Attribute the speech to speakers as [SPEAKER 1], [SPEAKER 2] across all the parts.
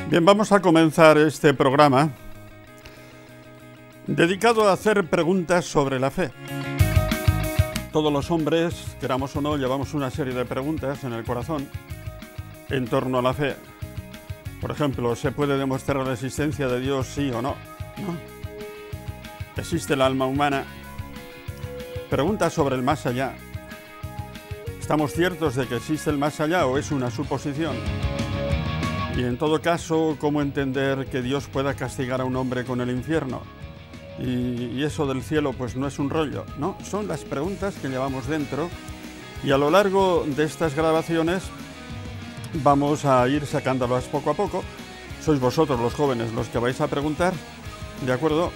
[SPEAKER 1] Bien, vamos a comenzar este programa dedicado a hacer preguntas sobre la fe. Todos los hombres, queramos o no, llevamos una serie de preguntas en el corazón en torno a la fe. Por ejemplo, ¿se puede demostrar la existencia de Dios, sí o no? ¿No? ¿Existe el alma humana? Preguntas sobre el más allá. ¿Estamos ciertos de que existe el más allá o es una suposición? Y en todo caso, ¿cómo entender que Dios pueda castigar a un hombre con el infierno? Y eso del cielo pues no es un rollo, ¿no? Son las preguntas que llevamos dentro y a lo largo de estas grabaciones vamos a ir sacándolas poco a poco. Sois vosotros los jóvenes los que vais a preguntar, ¿de acuerdo?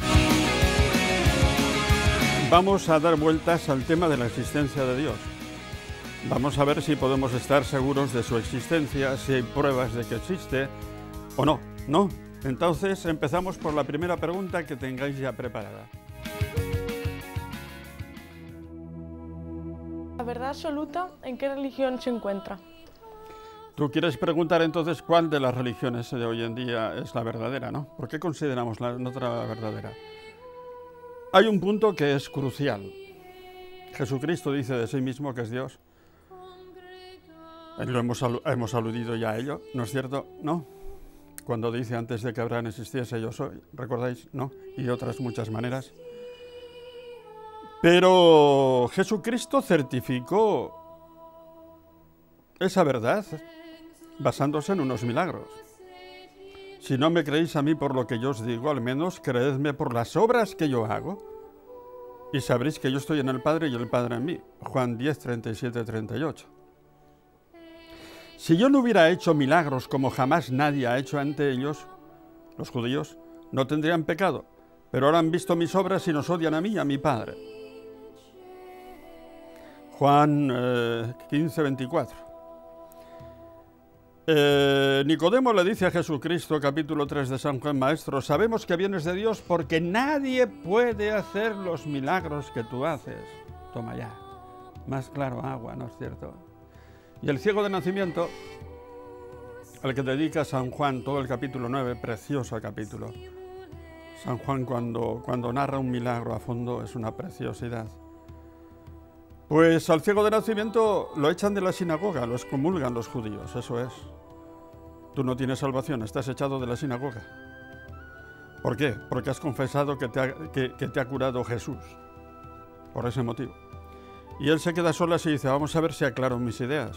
[SPEAKER 1] Vamos a dar vueltas al tema de la existencia de Dios. Vamos a ver si podemos estar seguros de su existencia, si hay pruebas de que existe o no, ¿no? Entonces empezamos por la primera pregunta que tengáis ya preparada.
[SPEAKER 2] La verdad absoluta, ¿en qué religión se encuentra?
[SPEAKER 1] Tú quieres preguntar entonces cuál de las religiones de hoy en día es la verdadera, ¿no? ¿Por qué consideramos la otra verdadera? Hay un punto que es crucial. Jesucristo dice de sí mismo que es Dios. Lo hemos aludido ya a ello, ¿no es cierto? ¿No? Cuando dice antes de que Abraham existiese yo soy, ¿recordáis? ¿No? Y otras muchas maneras. Pero Jesucristo certificó esa verdad basándose en unos milagros. Si no me creéis a mí por lo que yo os digo, al menos creedme por las obras que yo hago y sabréis que yo estoy en el Padre y el Padre en mí. Juan 10, 37, 38. Si yo no hubiera hecho milagros como jamás nadie ha hecho ante ellos, los judíos, no tendrían pecado, pero ahora han visto mis obras y nos odian a mí y a mi Padre. Juan 15, 24. Nicodemo le dice a Jesucristo, capítulo 3 de San Juan, Maestro, sabemos que vienes de Dios porque nadie puede hacer los milagros que tú haces. Toma ya, más claro agua, ¿no es cierto? Y el ciego de nacimiento, al que dedica San Juan todo el capítulo 9, precioso capítulo. San Juan cuando narra un milagro a fondo es una preciosidad. Pues al ciego de nacimiento lo echan de la sinagoga, lo excomulgan los judíos, eso es. Tú no tienes salvación, estás echado de la sinagoga. ¿Por qué? Porque has confesado que te ha curado Jesús. Por ese motivo. Y él se queda solas y dice, vamos a ver si aclaro mis ideas.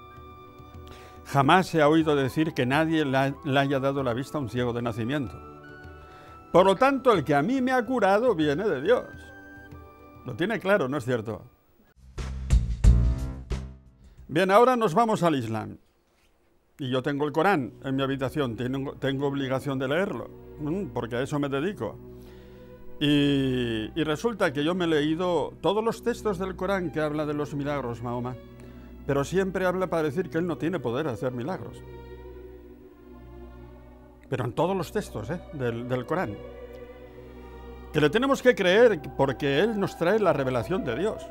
[SPEAKER 1] Jamás se ha oído decir que nadie le haya dado la vista a un ciego de nacimiento. Por lo tanto, el que a mí me ha curado viene de Dios. Lo tiene claro, ¿no es cierto? Bien, ahora nos vamos al Islam. Y yo tengo el Corán en mi habitación, tengo obligación de leerlo, porque a eso me dedico. Y resulta que yo me he leído todos los textos del Corán que habla de los milagros, Mahoma, pero siempre habla para decir que él no tiene poder de hacer milagros. Pero en todos los textos del Corán. Que le tenemos que creer porque él nos trae la revelación de Dios.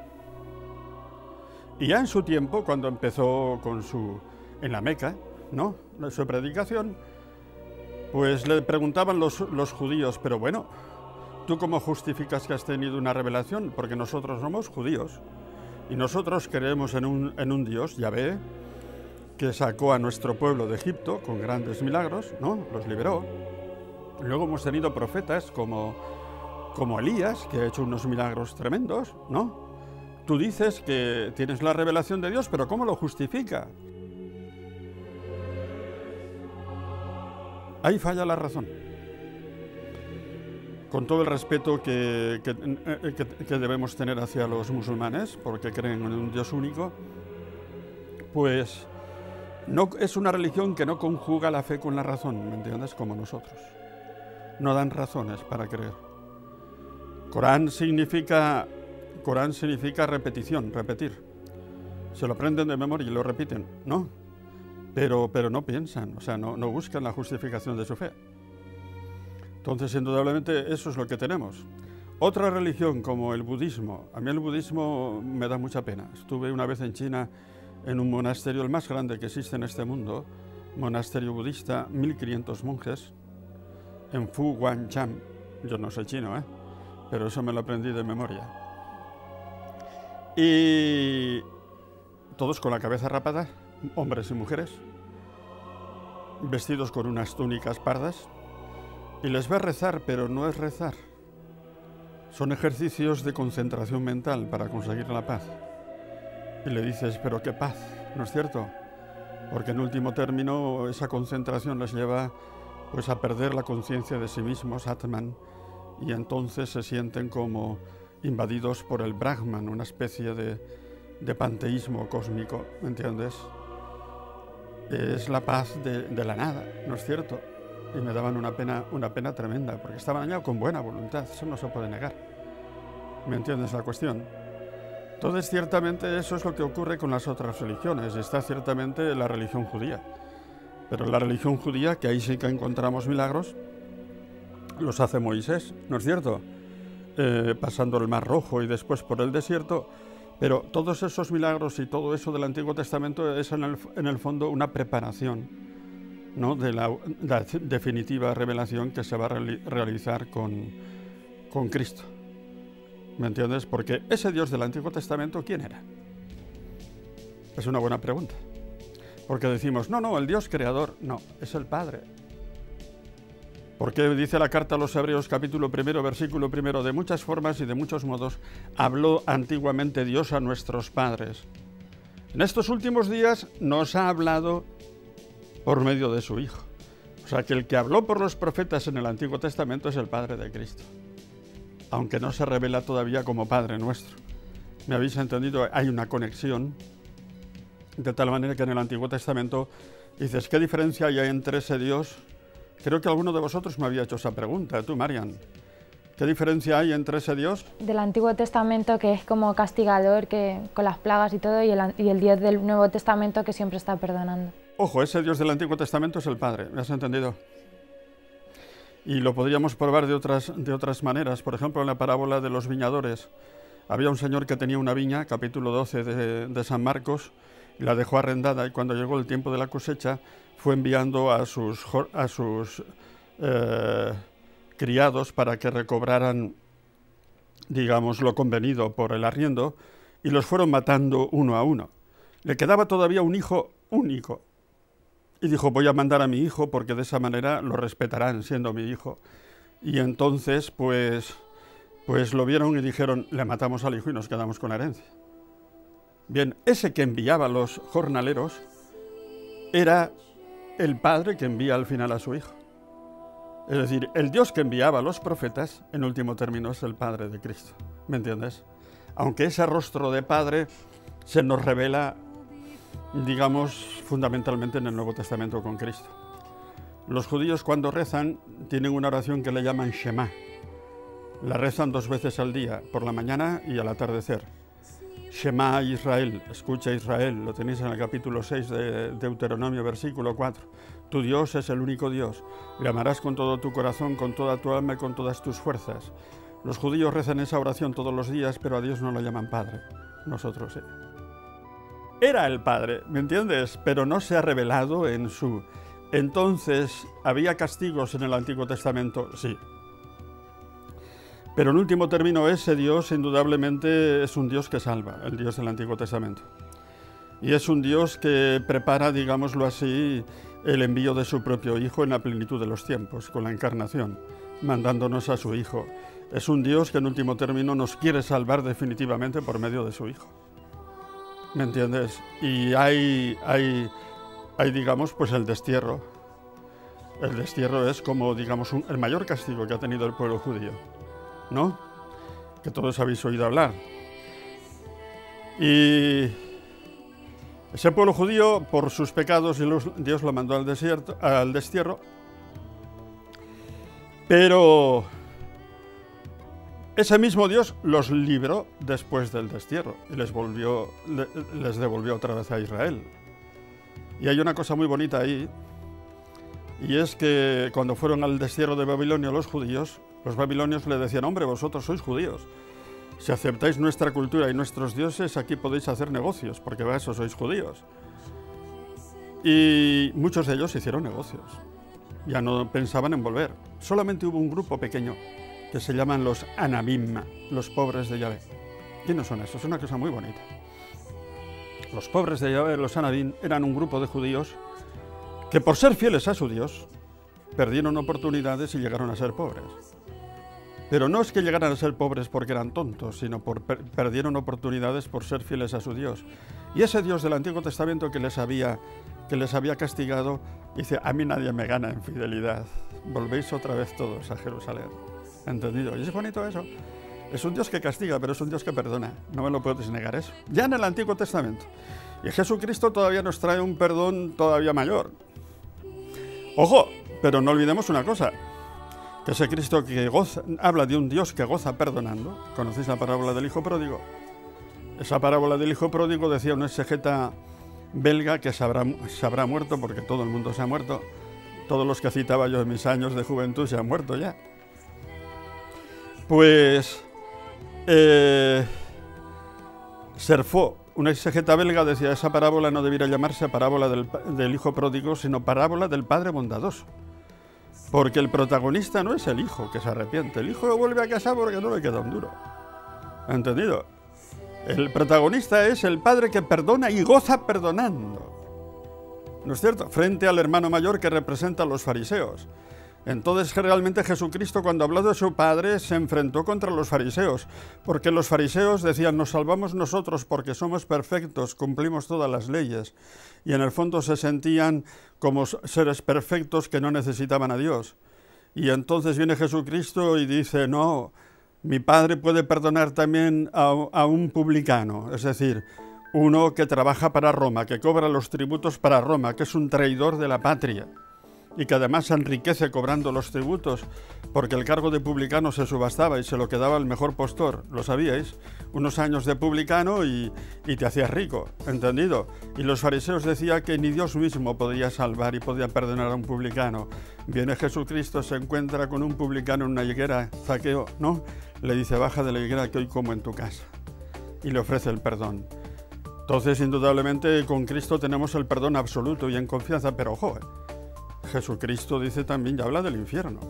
[SPEAKER 1] Y ya en su tiempo, cuando empezó en la Meca, ¿no?, su predicación, pues le preguntaban los judíos, pero bueno, ¿tú cómo justificas que has tenido una revelación? Porque nosotros somos judíos y nosotros creemos en un Dios, Yahvé, que sacó a nuestro pueblo de Egipto con grandes milagros, ¿no? Los liberó. Luego hemos tenido profetas como Elías, que ha hecho unos milagros tremendos, ¿no? Tú dices que tienes la revelación de Dios, pero ¿cómo lo justifica? Ahí falla la razón. Con todo el respeto que debemos tener hacia los musulmanes, porque creen en un Dios único, pues no es una religión que no conjuga la fe con la razón, ¿me entiendes? Como nosotros. No dan razones para creer. Corán significa repetición, repetir. Se lo aprenden de memoria y lo repiten, ¿no? Pero no piensan, o sea, no buscan la justificación de su fe. Entonces, indudablemente, eso es lo que tenemos. Otra religión como el budismo, a mí el budismo me da mucha pena. Estuve una vez en China en un monasterio, el más grande que existe en este mundo, monasterio budista, 1500 monjes, en Fu Guangcham. Yo no sé chino, pero eso me lo aprendí de memoria. Y todos con la cabeza rapada, hombres y mujeres, vestidos con unas túnicas pardas, y les ve rezar, pero no es rezar. Son ejercicios de concentración mental para conseguir la paz. Y le dices, pero qué paz, ¿no es cierto? Porque en último término esa concentración les lleva pues a perder la conciencia de sí mismos, Atman, y entonces se sienten como invadidos por el Brahman, una especie de panteísmo cósmico, ¿me entiendes? Es la paz de la nada, ¿no es cierto? Y me daban una pena tremenda, porque estaban allá con buena voluntad, eso no se puede negar. ¿Me entiendes la cuestión? Entonces, ciertamente eso es lo que ocurre con las otras religiones. Está ciertamente la religión judía. Pero la religión judía, que ahí sí que encontramos milagros, los hace Moisés, ¿no es cierto? Pasando el Mar Rojo y después por el desierto. Pero todos esos milagros y todo eso del Antiguo Testamento es en el fondo una preparación, ¿no?, de la definitiva revelación que se va a realizar con Cristo. ¿Me entiendes? Porque ese Dios del Antiguo Testamento, ¿quién era? Es una buena pregunta. Porque decimos, no, el Dios creador, no, es el Padre. Porque dice la carta a los Hebreos, capítulo 1, versículo 1, de muchas formas y de muchos modos habló antiguamente Dios a nuestros padres. En estos últimos días nos ha hablado por medio de su Hijo. O sea que el que habló por los profetas en el Antiguo Testamento es el Padre de Cristo, aunque no se revela todavía como Padre nuestro. ¿Me habéis entendido? Hay una conexión, de tal manera que en el Antiguo Testamento dices, ¿qué diferencia hay entre ese Dios? Creo que alguno de vosotros me había hecho esa pregunta, tú, Marian. ¿Qué diferencia hay entre ese Dios?
[SPEAKER 3] Del Antiguo Testamento, que es como castigador, que con las plagas y todo, y el Dios del Nuevo Testamento, que siempre está perdonando.
[SPEAKER 1] Ojo, ese Dios del Antiguo Testamento es el Padre, ¿me has entendido? Y lo podríamos probar de otras maneras. Por ejemplo, en la parábola de los viñadores, había un señor que tenía una viña, capítulo 12 de San Marcos, y la dejó arrendada, y cuando llegó el tiempo de la cosecha, fue enviando a sus criados para que recobraran, digamos, lo convenido por el arriendo, y los fueron matando uno a uno. Le quedaba todavía un hijo único, y dijo, voy a mandar a mi hijo porque de esa manera lo respetarán siendo mi hijo. Y entonces, pues lo vieron y dijeron, le matamos al hijo y nos quedamos con la herencia. Bien, ese que enviaba a los jornaleros era el Padre que envía al final a su Hijo. Es decir, el Dios que enviaba a los profetas, en último término, es el Padre de Cristo. ¿Me entiendes? Aunque ese rostro de Padre se nos revela, digamos, fundamentalmente en el Nuevo Testamento con Cristo. Los judíos, cuando rezan, tienen una oración que le llaman Shema. La rezan 2 veces al día, por la mañana y al atardecer. Shema Israel, escucha Israel, lo tenéis en el capítulo 6 de Deuteronomio, versículo 4. Tu Dios es el único Dios, le amarás con todo tu corazón, con toda tu alma y con todas tus fuerzas. Los judíos rezan esa oración todos los días, pero a Dios no lo llaman Padre, nosotros sí. Era el Padre, ¿me entiendes? Pero no se ha revelado en su... Entonces, ¿había castigos en el Antiguo Testamento? Sí. Pero en último término, ese Dios indudablemente es un Dios que salva, el Dios del Antiguo Testamento. Y es un Dios que prepara, digámoslo así, el envío de su propio Hijo en la plenitud de los tiempos, con la encarnación, mandándonos a su Hijo. Es un Dios que en último término nos quiere salvar definitivamente por medio de su Hijo. ¿Me entiendes? Y hay digamos, pues el destierro. El destierro es como, digamos, el mayor castigo que ha tenido el pueblo judío, ¿no? Que todos habéis oído hablar. Y ese pueblo judío, por sus pecados, Dios lo mandó al destierro, pero ese mismo Dios los libró después del destierro y les devolvió otra vez a Israel. Y hay una cosa muy bonita ahí, y es que cuando fueron al destierro de Babilonia los judíos, los babilonios le decían, hombre, vosotros sois judíos, si aceptáis nuestra cultura y nuestros dioses, aquí podéis hacer negocios, porque para eso sois judíos. Y muchos de ellos hicieron negocios. Ya no pensaban en volver. Solamente hubo un grupo pequeño que se llaman los Anabim, los pobres de Yahvé. ¿Quiénes son esos? Es una cosa muy bonita. Los pobres de Yahvé, los Anabim, eran un grupo de judíos que por ser fieles a su Dios perdieron oportunidades y llegaron a ser pobres. Pero no es que llegaran a ser pobres porque eran tontos, sino perdieron oportunidades por ser fieles a su Dios. Y ese Dios del Antiguo Testamento que les había castigado, dice, a mí nadie me gana en fidelidad. Volvéis otra vez todos a Jerusalén. ¿Entendido? Y es bonito eso. Es un Dios que castiga, pero es un Dios que perdona. No me lo puedes negar eso. Ya en el Antiguo Testamento. Y Jesucristo todavía nos trae un perdón todavía mayor. Ojo, pero no olvidemos una cosa. Que ese Cristo que goza, habla de un Dios que goza perdonando. ¿Conocéis la parábola del Hijo Pródigo? Esa parábola del Hijo Pródigo decía un exegeta belga que se habrá muerto, porque todo el mundo se ha muerto. Todos los que citaba yo en mis años de juventud se han muerto ya. Pues Serfo, un exegeta belga, decía, esa parábola no debiera llamarse parábola del Hijo Pródigo, sino parábola del Padre Bondadoso. Porque el protagonista no es el hijo que se arrepiente. El hijo vuelve a casa porque no le queda un duro. ¿Entendido? El protagonista es el padre que perdona y goza perdonando. ¿No es cierto? Frente al hermano mayor que representa a los fariseos. Entonces, realmente Jesucristo, cuando habló de su Padre, se enfrentó contra los fariseos, porque los fariseos decían, nos salvamos nosotros porque somos perfectos, cumplimos todas las leyes, y en el fondo se sentían como seres perfectos que no necesitaban a Dios. Y entonces viene Jesucristo y dice, no, mi Padre puede perdonar también a un publicano, es decir, uno que trabaja para Roma, que cobra los tributos para Roma, que es un traidor de la patria, y que además se enriquece cobrando los tributos, porque el cargo de publicano se subastaba y se lo quedaba el mejor postor, ¿lo sabíais? Unos años de publicano y te hacías rico, ¿entendido? Y los fariseos decían que ni Dios mismo podía salvar y podía perdonar a un publicano. Viene Jesucristo, se encuentra con un publicano en una higuera, Zaqueo, ¿no? Le dice, baja de la higuera que hoy como en tu casa, y le ofrece el perdón. Entonces, indudablemente, con Cristo tenemos el perdón absoluto y en confianza, pero ojo, Jesucristo dice también, ya habla del infierno.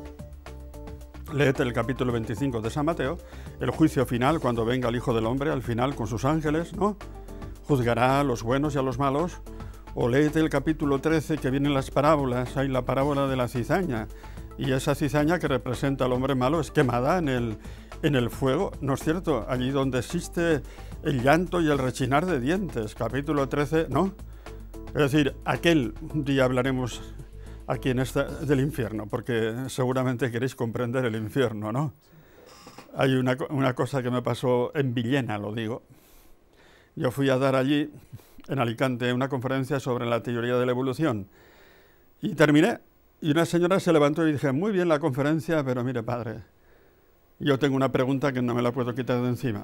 [SPEAKER 1] Léete el capítulo 25 de San Mateo, el juicio final, cuando venga el Hijo del Hombre, al final con sus ángeles, ¿no? Juzgará a los buenos y a los malos. O léete el capítulo 13, que vienen las parábolas, hay la parábola de la cizaña, y esa cizaña que representa al hombre malo es quemada en el fuego, ¿no es cierto? Allí donde existe el llanto y el rechinar de dientes, capítulo 13, ¿no? Es decir, un día hablaremos aquí del infierno, porque seguramente queréis comprender el infierno, ¿no? Hay una cosa que me pasó en Villena, lo digo. Yo fui a dar allí, en Alicante, una conferencia sobre la teoría de la evolución. Y terminé, y una señora se levantó y dije, muy bien la conferencia, pero mire, padre, yo tengo una pregunta que no me la puedo quitar de encima.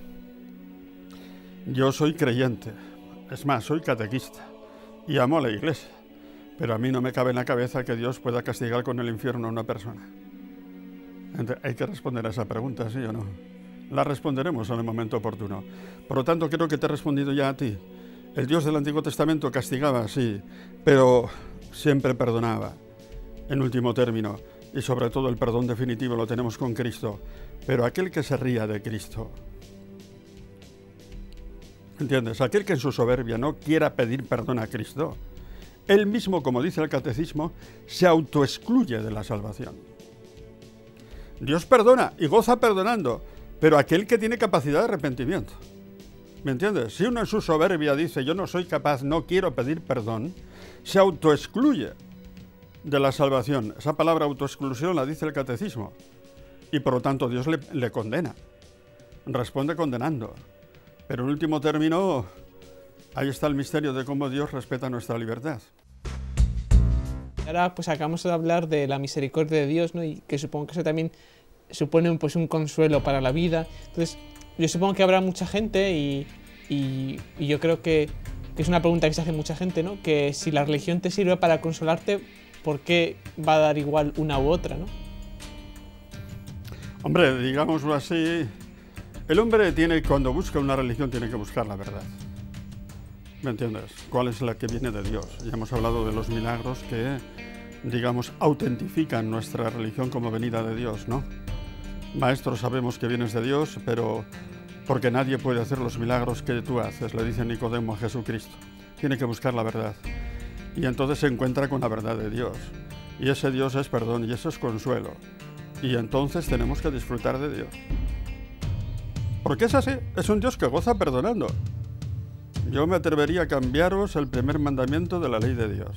[SPEAKER 1] Yo soy creyente, es más, soy catequista, y amo a la Iglesia. Pero a mí no me cabe en la cabeza que Dios pueda castigar con el infierno a una persona. Hay que responder a esa pregunta, ¿sí o no? La responderemos en el momento oportuno. Por lo tanto, creo que te he respondido ya a ti. El Dios del Antiguo Testamento castigaba, sí, pero siempre perdonaba, en último término. Y sobre todo el perdón definitivo lo tenemos con Cristo. Pero aquel que se ría de Cristo, ¿entiendes? Aquel que en su soberbia no quiera pedir perdón a Cristo, él mismo, como dice el Catecismo, se autoexcluye de la salvación. Dios perdona y goza perdonando, pero aquel que tiene capacidad de arrepentimiento. ¿Me entiendes? Si uno en su soberbia dice, yo no soy capaz, no quiero pedir perdón, se autoexcluye de la salvación. Esa palabra autoexclusión la dice el Catecismo. Y por lo tanto Dios le condena. Responde condenando. Pero en último término, ahí está el misterio de cómo Dios respeta nuestra libertad.
[SPEAKER 4] Ahora pues acabamos de hablar de la misericordia de Dios, ¿no? Y que supongo que eso también supone pues un consuelo para la vida. Entonces yo supongo que habrá mucha gente y yo creo que es una pregunta que se hace mucha gente, ¿no? Que si la religión te sirve para consolarte, ¿por qué va a dar igual una u otra, ¿no?
[SPEAKER 1] Hombre, digámoslo así, el hombre cuando busca una religión tiene que buscar la verdad. ¿Me entiendes? ¿Cuál es la que viene de Dios? Ya hemos hablado de los milagros que, digamos, autentifican nuestra religión como venida de Dios, ¿no? Maestro, sabemos que vienes de Dios, pero porque nadie puede hacer los milagros que tú haces, le dice Nicodemo a Jesucristo. Tiene que buscar la verdad. Y entonces se encuentra con la verdad de Dios. Y ese Dios es perdón y eso es consuelo. Y entonces tenemos que disfrutar de Dios. Porque es así, es un Dios que goza perdonando. Yo me atrevería a cambiaros el primer mandamiento de la ley de Dios.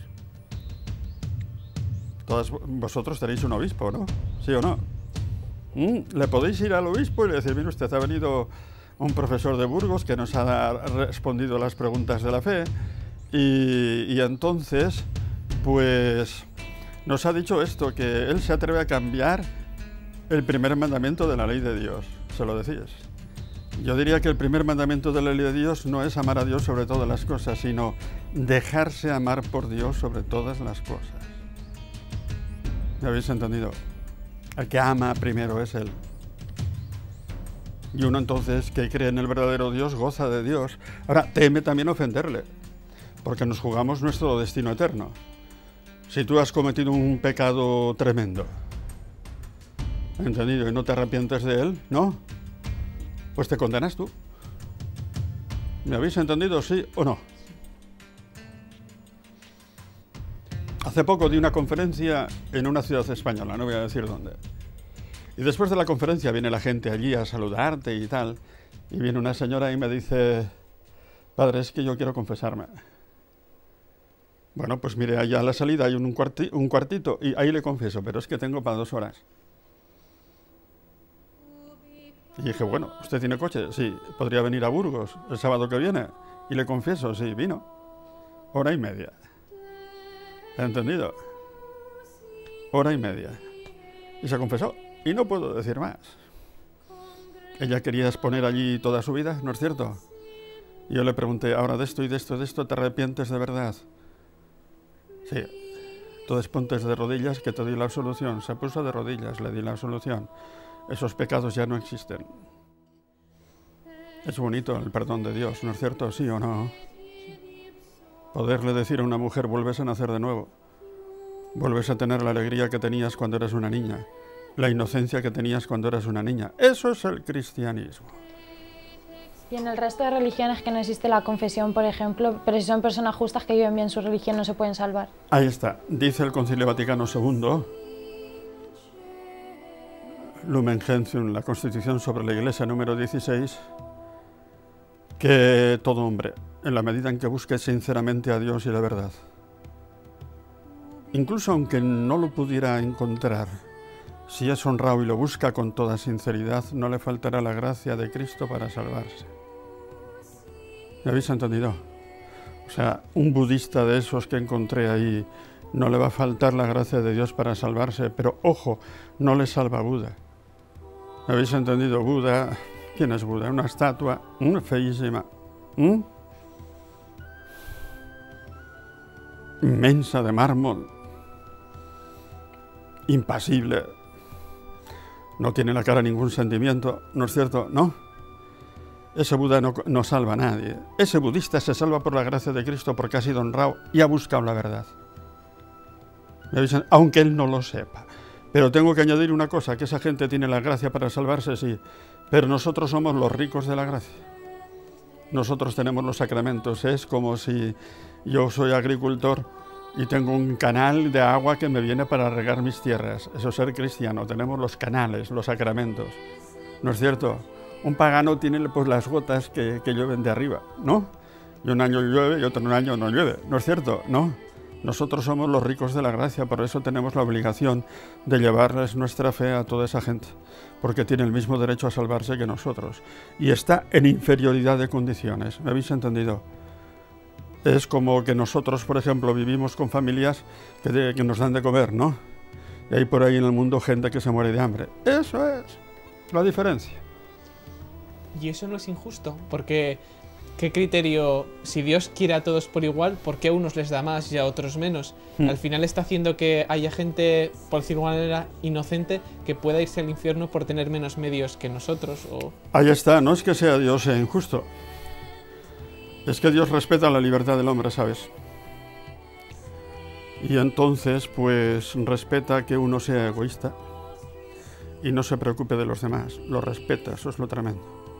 [SPEAKER 1] Todos vosotros tenéis un obispo, ¿no? ¿Sí o no? Le podéis ir al obispo y le decir, mire usted, ha venido un profesor de Burgos que nos ha respondido las preguntas de la fe y entonces, pues, nos ha dicho esto, que él se atreve a cambiar el primer mandamiento de la ley de Dios. ¿Se lo decís? Yo diría que el primer mandamiento de la ley de Dios no es amar a Dios sobre todas las cosas, sino dejarse amar por Dios sobre todas las cosas. ¿Me habéis entendido? El que ama primero es Él. Y uno entonces que cree en el verdadero Dios goza de Dios. Ahora, teme también ofenderle, porque nos jugamos nuestro destino eterno. Si tú has cometido un pecado tremendo, ¿entendido? Y no te arrepientes de él, ¿no? Pues te condenas tú. ¿Me habéis entendido, sí o no? Hace poco di una conferencia en una ciudad española, no voy a decir dónde. Y después de la conferencia viene la gente allí a saludarte y tal. Y viene una señora y me dice, padre, es que yo quiero confesarme. Bueno, pues mire, allá a la salida hay un cuartito y ahí le confieso, pero es que tengo para 2 horas. Y dije, bueno, ¿usted tiene coche? Sí. ¿Podría venir a Burgos el sábado que viene? Y le confieso, sí, vino. 1h30. ¿Ha entendido? 1h30. Y se confesó. Y no puedo decir más. Ella quería exponer allí toda su vida, ¿no es cierto? Y yo le pregunté, ahora de esto y de esto, ¿te arrepientes de verdad? Sí. Entonces ponte de rodillas que te doy la absolución. Se puso de rodillas, le di la absolución. Esos pecados ya no existen. Es bonito el perdón de Dios, ¿no es cierto? ¿Sí o no? Poderle decir a una mujer, vuelves a nacer de nuevo. Vuelves a tener la alegría que tenías cuando eras una niña. La inocencia que tenías cuando eras una niña. Eso es el cristianismo.
[SPEAKER 3] Y en el resto de religiones que no existe la confesión, por ejemplo, pero si son personas justas que viven bien su religión, no se pueden salvar.
[SPEAKER 1] Ahí está. Dice el Concilio Vaticano II, Lumen Gentium, la Constitución sobre la Iglesia número 16, que todo hombre, en la medida en que busque sinceramente a Dios y la verdad, incluso aunque no lo pudiera encontrar, si es honrado y lo busca con toda sinceridad, no le faltará la gracia de Cristo para salvarse. ¿Me habéis entendido? O sea, un budista de esos que encontré ahí, no le va a faltar la gracia de Dios para salvarse, pero ojo, no le salva Buda. ¿Me habéis entendido? Buda, ¿quién es Buda? Una estatua, feísima, inmensa de mármol, impasible, no tiene en la cara ningún sentimiento, ¿no es cierto? ¿No? Ese Buda no salva a nadie. Ese budista se salva por la gracia de Cristo porque ha sido honrado y ha buscado la verdad. ¿Me habéis entendido? Aunque él no lo sepa. Pero tengo que añadir una cosa, que esa gente tiene la gracia para salvarse, sí, pero nosotros somos los ricos de la gracia. Nosotros tenemos los sacramentos, es como si yo soy agricultor y tengo un canal de agua que me viene para regar mis tierras. Eso es ser cristiano, tenemos los canales, los sacramentos, ¿no es cierto? Un pagano tiene pues las gotas que llueven de arriba, ¿no? Y un año llueve y otro año no llueve, ¿no es cierto? ¿No? Nosotros somos los ricos de la gracia, por eso tenemos la obligación de llevarles nuestra fe a toda esa gente, porque tiene el mismo derecho a salvarse que nosotros. Y está en inferioridad de condiciones, ¿me habéis entendido? Es como que nosotros, por ejemplo, vivimos con familias que nos dan de comer, ¿no? Y hay por ahí en el mundo gente que se muere de hambre. Eso es la diferencia.
[SPEAKER 4] Y eso no es injusto, porque ¿qué criterio? Si Dios quiere a todos por igual, ¿por qué a unos les da más y a otros menos? Al final está haciendo que haya gente, por decirlo de una manera, inocente, que pueda irse al infierno por tener menos medios que nosotros. Ahí
[SPEAKER 1] está, no es que sea Dios injusto. Es que Dios respeta la libertad del hombre, ¿sabes? Y entonces, pues, respeta que uno sea egoísta y no se preocupe de los demás. Lo respeta, eso es lo tremendo.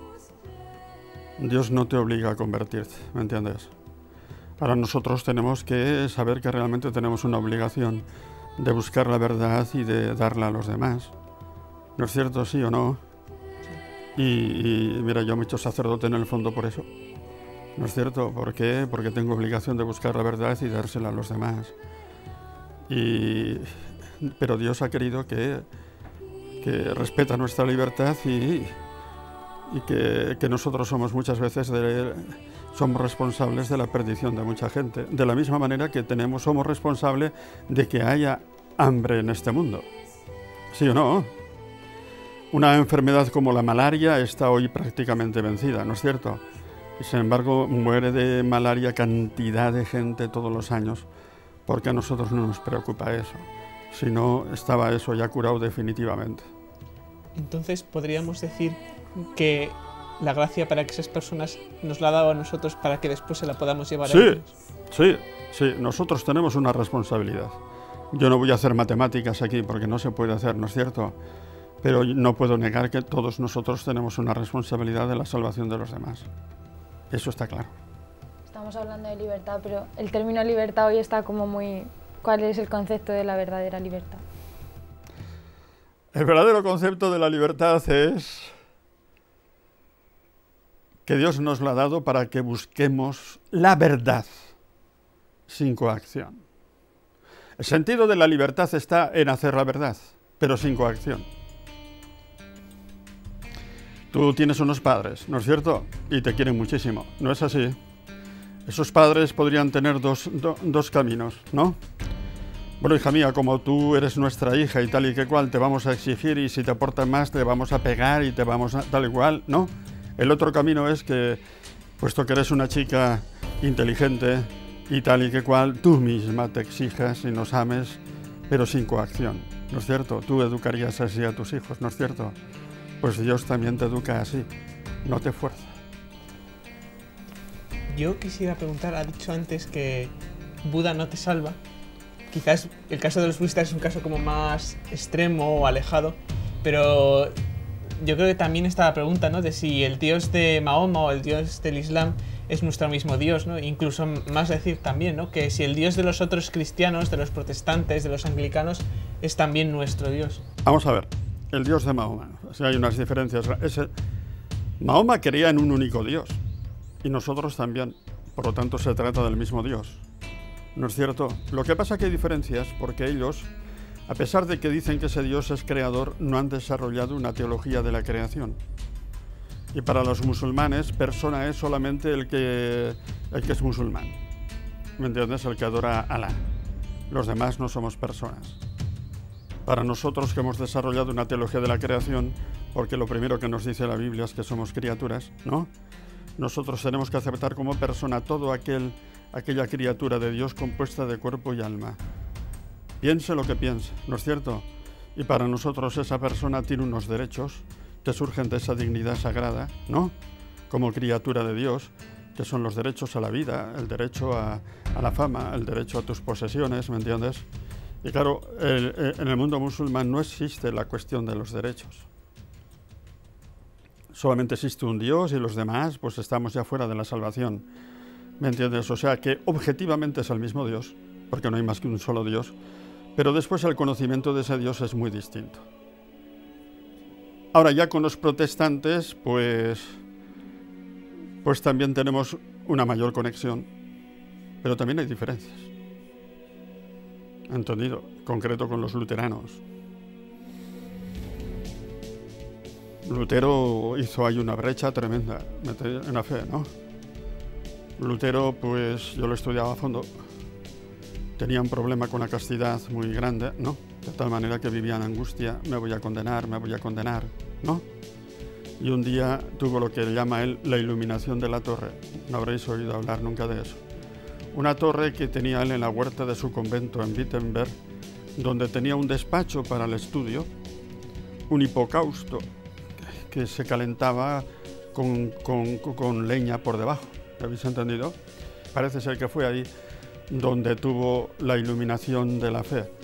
[SPEAKER 1] Dios no te obliga a convertirte, ¿me entiendes? Ahora nosotros tenemos que saber que realmente tenemos una obligación de buscar la verdad y de darla a los demás. ¿No es cierto, sí o no? Y mira, yo me he hecho sacerdote en el fondo por eso. ¿No es cierto? ¿Por qué? Porque tengo obligación de buscar la verdad y dársela a los demás. Pero Dios ha querido que respeta nuestra libertad y que nosotros somos muchas veces somos responsables de la perdición de mucha gente. De la misma manera que somos responsables de que haya hambre en este mundo. ¿Sí o no? Una enfermedad como la malaria está hoy prácticamente vencida, ¿no es cierto? Y sin embargo, muere de malaria cantidad de gente todos los años, porque a nosotros no nos preocupa eso. Si no, estaba eso ya curado definitivamente.
[SPEAKER 4] Entonces, podríamos decir que la gracia para que esas personas nos la ha dado a nosotros para que después se la podamos llevar a ellos.
[SPEAKER 1] Sí, nosotros tenemos una responsabilidad. Yo no voy a hacer matemáticas aquí porque no se puede hacer, ¿no es cierto? Pero no puedo negar que todos nosotros tenemos una responsabilidad de la salvación de los demás. Eso está claro.
[SPEAKER 3] Estamos hablando de libertad, pero el término libertad hoy está como muy... ¿Cuál es el concepto de la verdadera libertad?
[SPEAKER 1] El verdadero concepto de la libertad es que Dios nos la ha dado para que busquemos la verdad sin coacción. El sentido de la libertad está en hacer la verdad, pero sin coacción. Tú tienes unos padres, ¿no es cierto? Y te quieren muchísimo, ¿no es así? Esos padres podrían tener dos caminos, ¿no? Bueno, hija mía, como tú eres nuestra hija y tal y que cual, te vamos a exigir y si te portas más te vamos a pegar y te vamos a tal y cual, ¿no? El otro camino es que, puesto que eres una chica inteligente y tal y que cual, tú misma te exijas y nos ames, pero sin coacción, ¿no es cierto? Tú educarías así a tus hijos, ¿no es cierto? Pues Dios también te educa así, no te fuerza.
[SPEAKER 4] Yo quisiera preguntar, ha dicho antes que Buda no te salva. Quizás el caso de los budistas es un caso como más extremo o alejado, pero yo creo que también está la pregunta, ¿no?, de si el Dios de Mahoma o el Dios del Islam es nuestro mismo Dios, ¿no? Incluso más decir también, ¿no?, que si el Dios de los otros cristianos, de los protestantes, de los anglicanos, es también nuestro Dios.
[SPEAKER 1] Vamos a ver, el Dios de Mahoma, o sea, hay unas diferencias. Mahoma creía en un único Dios, y nosotros también, por lo tanto se trata del mismo Dios. ¿No es cierto? Lo que pasa es que hay diferencias porque ellos, a pesar de que dicen que ese Dios es creador, no han desarrollado una teología de la creación. Y para los musulmanes, persona es solamente el que es musulmán. ¿Me entiendes? El que adora a Alá. Los demás no somos personas. Para nosotros que hemos desarrollado una teología de la creación, porque lo primero que nos dice la Biblia es que somos criaturas, ¿no? Nosotros tenemos que aceptar como persona todo aquella criatura de Dios compuesta de cuerpo y alma. Piense lo que piense, ¿no es cierto? Y para nosotros esa persona tiene unos derechos que surgen de esa dignidad sagrada, ¿no? Como criatura de Dios, que son los derechos a la vida, el derecho a la fama, el derecho a tus posesiones, ¿me entiendes? Y claro, en el mundo musulmán no existe la cuestión de los derechos. Solamente existe un Dios y los demás, pues estamos ya fuera de la salvación. ¿Me entiendes? O sea que objetivamente es el mismo Dios, porque no hay más que un solo Dios, pero después el conocimiento de ese Dios es muy distinto. Ahora ya con los protestantes, pues también tenemos una mayor conexión, pero también hay diferencias. ¿Entendido? Concreto con los luteranos. Lutero hizo ahí una brecha tremenda en la fe, ¿no? Lutero, pues yo lo estudiaba a fondo. Tenía un problema con la castidad muy grande, ¿no? De tal manera que vivía en angustia, me voy a condenar, ¿no? Y un día tuvo lo que llama él la iluminación de la torre. No habréis oído hablar nunca de eso. Una torre que tenía él en la huerta de su convento en Wittenberg, donde tenía un despacho para el estudio, un hipocausto que se calentaba con leña por debajo, ¿Habéis entendido? Parece ser que fue ahí donde tuvo la iluminación de la fe.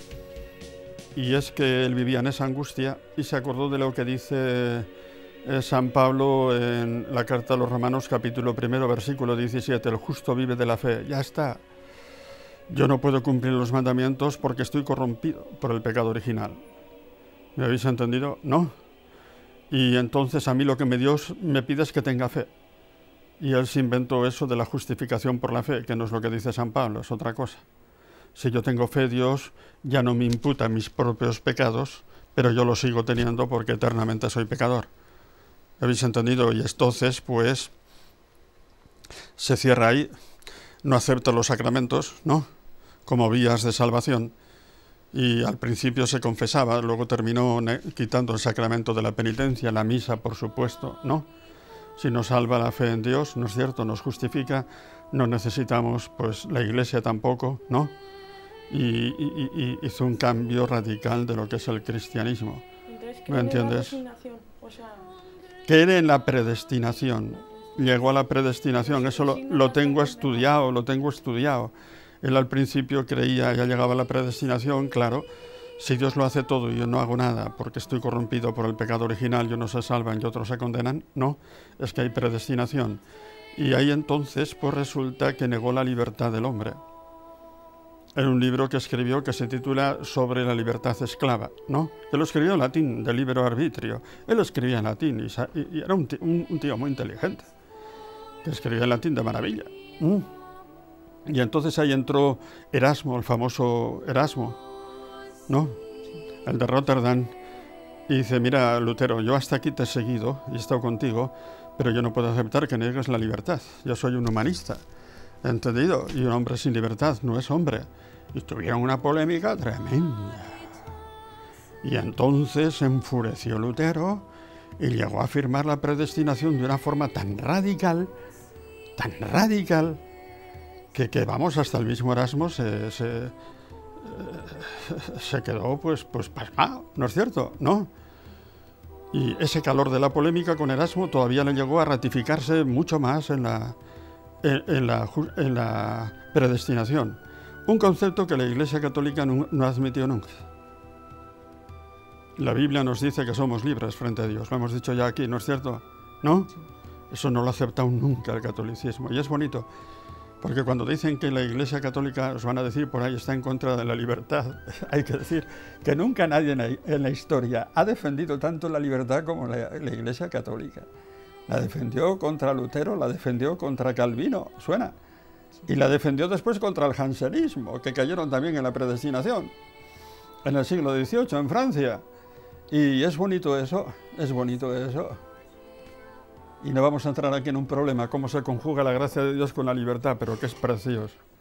[SPEAKER 1] Y es que él vivía en esa angustia y se acordó de lo que dice San Pablo en la carta a los Romanos, capítulo 1, versículo 17, el justo vive de la fe. Ya está. Yo no puedo cumplir los mandamientos porque estoy corrompido por el pecado original. ¿Me habéis entendido? No. Y entonces a mí lo que Dios me pide es que tenga fe. Y él se inventó eso de la justificación por la fe, que no es lo que dice San Pablo, es otra cosa. Si yo tengo fe, Dios ya no me imputa mis propios pecados, pero yo los sigo teniendo porque eternamente soy pecador. ¿Habéis entendido? Y entonces, pues, se cierra ahí, no acepta los sacramentos, ¿no?, como vías de salvación. Y al principio se confesaba, luego terminó quitando el sacramento de la penitencia, la misa, por supuesto, ¿no? Si nos salva la fe en Dios, ¿no es cierto?, nos justifica, no necesitamos, pues, la Iglesia tampoco, ¿no? Y hizo un cambio radical de lo que es el cristianismo.
[SPEAKER 2] Entonces,
[SPEAKER 1] ¿Me entiendes?
[SPEAKER 2] O sea,
[SPEAKER 1] Cree en la predestinación. Llegó a la predestinación, eso lo tengo estudiado. Él al principio creía, ya llegaba a la predestinación, claro, si Dios lo hace todo y yo no hago nada porque estoy corrompido por el pecado original, yo no se salvan y otros se condenan, no, es que hay predestinación. Y ahí entonces pues resulta que negó la libertad del hombre. En un libro que escribió que se titula Sobre la libertad esclava, ¿no? Él lo escribió en latín, de libero arbitrio. Él lo escribía en latín y era un tío muy inteligente, que escribía en latín de maravilla. Y entonces ahí entró Erasmo, el famoso Erasmo, ¿no?, el de Rotterdam, y dice, mira, Lutero, yo hasta aquí te he seguido y he estado contigo, pero yo no puedo aceptar que niegues la libertad. Yo soy un humanista, ¿entendido? Y un hombre sin libertad no es hombre. Y tuvieron una polémica tremenda. Y entonces se enfureció Lutero y llegó a afirmar la predestinación de una forma tan radical, que vamos, hasta el mismo Erasmo se quedó pues pasmado, ¿no es cierto? ¿No? Y ese calor de la polémica con Erasmo todavía le llegó a ratificarse mucho más en la predestinación. Un concepto que la Iglesia Católica no admitió nunca. La Biblia nos dice que somos libres frente a Dios, lo hemos dicho ya aquí, ¿no es cierto? ¿No? Eso no lo ha aceptado nunca el catolicismo. Y es bonito, porque cuando dicen que la Iglesia Católica, os van a decir por ahí, está en contra de la libertad, hay que decir que nunca nadie en la historia ha defendido tanto la libertad como la Iglesia Católica. La defendió contra Lutero, la defendió contra Calvino, suena, y la defendió después contra el jansenismo, que cayeron también en la predestinación, en el siglo XVIII, en Francia. Y es bonito eso, es bonito eso. Y no vamos a entrar aquí en un problema, cómo se conjuga la gracia de Dios con la libertad, pero que es precioso.